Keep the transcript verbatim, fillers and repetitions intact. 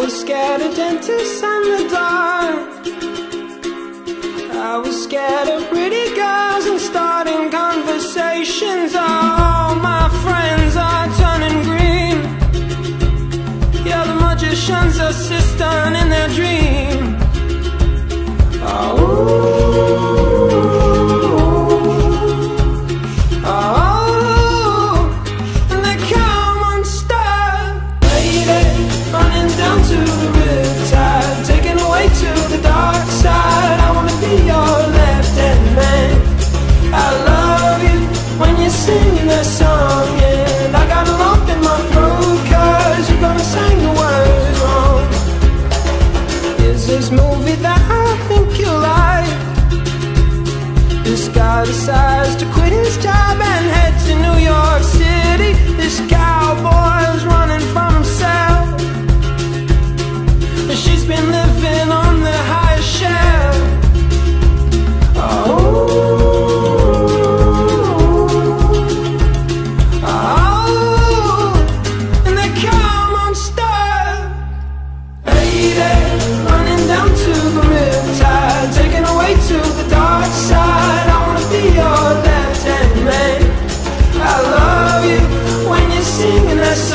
was scared of dentists and the dark. I was scared of pretty girls and starting conversations. All my friends are turning green. Yeah, the magician's assistant in their dream. Oh, oh, and they come unstuck. Lady, running down to the riptide, taken away to the dark side. I wanna be your left-hand man. I love you when you're singing that song, and I got a lump in my throat 'cause you're gonna sing the words wrong. Is this movie that I think you like? This guy decides to quit his job and head to New York City. This cowboy's running from himself, and she's been living on the highest shelf. Oh, oh, and they come unstuck. Lady, running down to the riptide, taken away to the dark side. I wanna be your left-hand man. I love you when you're singing that song.